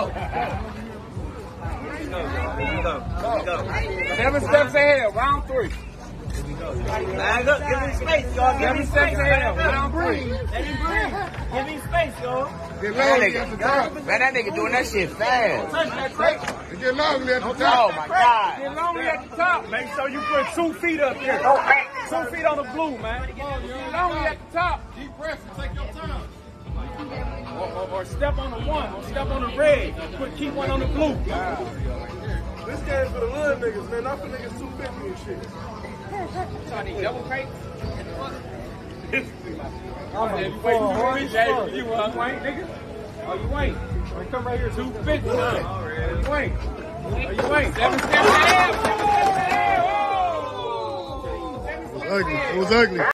go. 7 steps ahead, round 3. Bag up, give him space, y'all. Give him space ahead, round 3. Let him breathe. Give him space, y'all. Man, that nigga doing that shit fast. Touch that crate. Get lonely at the top. Oh my God. Get lonely at the top. Make sure you put 2 feet up here. 2 feet on the blue, man. Get lonely at the top. Keep pressing. Take your time. Or step on the 1, or step on the red. Keep 1 on the blue. This game's for the little niggas, man. Not for niggas 250 and shit. So I need double crates. I'm You ain't, nigga. Oh, you ain't. Come right here, 250. You ain't. You ain't. 7 steps ahead. 7 steps ahead. It was ugly. It was ugly.